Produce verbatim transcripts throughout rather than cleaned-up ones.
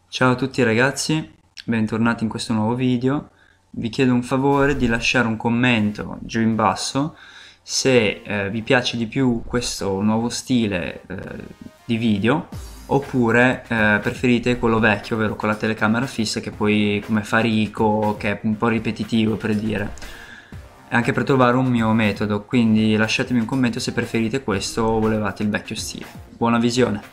Ciao a tutti ragazzi, bentornati in questo nuovo video. Vi chiedo un favore di lasciare un commento giù in basso se eh, vi piace di più questo nuovo stile eh, di video oppure eh, preferite quello vecchio, ovvero con la telecamera fissa, che poi come fa Rico, che è un po' ripetitivo per dire, e anche per trovare un mio metodo. Quindi lasciatemi un commento se preferite questo o volevate il vecchio stile. Buona visione!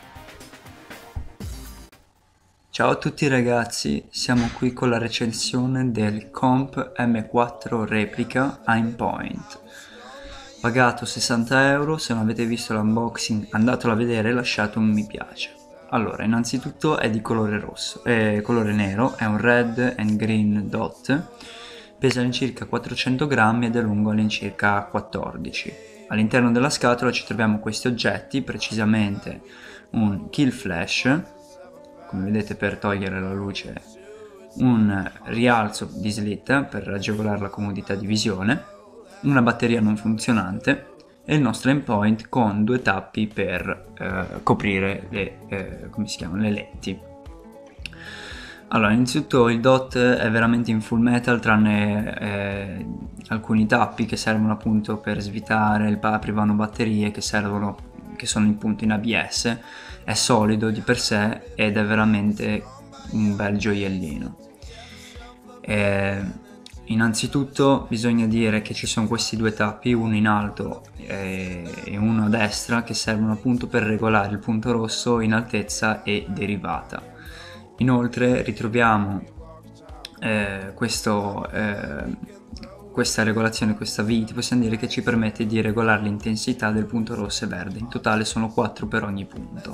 Ciao a tutti ragazzi, siamo qui con la recensione del Comp M quattro Replica Aimpoint. Pagato sessanta euro, se non avete visto l'unboxing andatelo a vedere e lasciate un mi piace. Allora, innanzitutto è di colore rosso, è colore nero, è un red and green dot, pesa all'incirca quattrocento grammi ed è lungo all'incirca quattordici. All'interno della scatola ci troviamo questi oggetti, precisamente un kill flash, come vedete, per togliere la luce, un rialzo di slitta per agevolare la comodità di visione, una batteria non funzionante e il nostro endpoint con due tappi per eh, coprire le, eh, come si chiamano, le lenti. Allora, innanzitutto il dot è veramente in full metal, tranne eh, alcuni tappi che servono appunto per svitare il aprivano batterie, che servono, che sono appunto in A B S. È solido di per sé ed è veramente un bel gioiellino. Eh, innanzitutto bisogna dire che ci sono questi due tappi, uno in alto e uno a destra, che servono appunto per regolare il punto rosso in altezza e derivata. Inoltre ritroviamo eh, questo, eh, questa regolazione, questa vite, possiamo dire che ci permette di regolare l'intensità del punto rosso e verde. In totale sono quattro per ogni punto.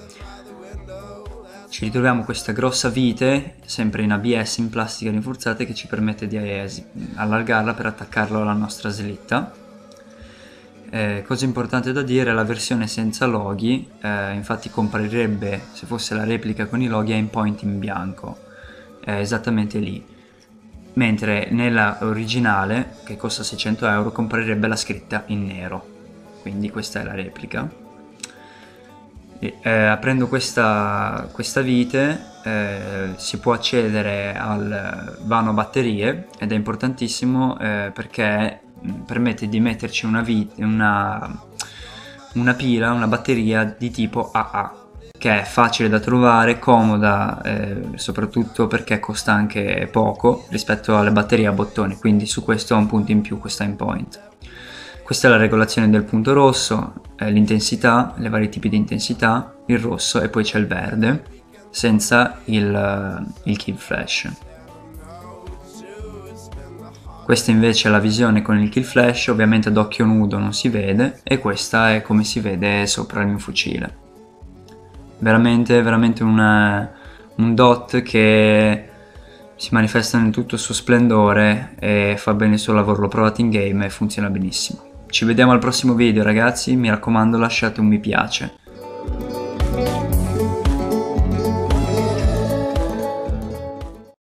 Ci ritroviamo questa grossa vite, sempre in A B S, in plastica rinforzata, che ci permette di allargarla per attaccarlo alla nostra slitta. Eh, cosa importante da dire è la versione senza loghi, eh, infatti comparirebbe, se fosse la replica con i loghi, Aimpoint in bianco, eh, esattamente lì, mentre nella originale, che costa seicento euro, comparirebbe la scritta in nero. Quindi questa è la replica. Eh, aprendo questa, questa vite eh, si può accedere al vano batterie, ed è importantissimo eh, perché permette di metterci una, vite, una, una pila, una batteria di tipo A A, che è facile da trovare, comoda, eh, soprattutto perché costa anche poco rispetto alle batterie a bottone, quindi su questo ha un punto in più questa Aimpoint. Questa è la regolazione del punto rosso, eh, l'intensità, i vari tipi di intensità, il rosso e poi c'è il verde, senza il, il kill flash. Questa invece è la visione con il kill flash, ovviamente ad occhio nudo non si vede, e questa è come si vede sopra il mio fucile. Veramente, veramente un, un dot che si manifesta in tutto il suo splendore e fa bene il suo lavoro. L'ho provato in game e funziona benissimo. Ci vediamo al prossimo video ragazzi, mi raccomando lasciate un mi piace.